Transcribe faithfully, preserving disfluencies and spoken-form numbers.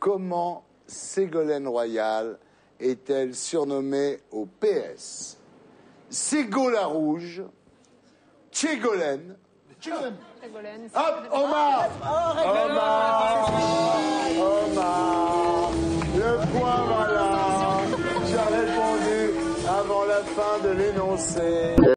comment Ségolène Royal est-elle surnommée au P S? Ségo la Rouge, Tchégolène. Ségolène. Hop, Omar. Omar. Omar. Le point, voilà. J'ai répondu avant la fin de l'énoncé.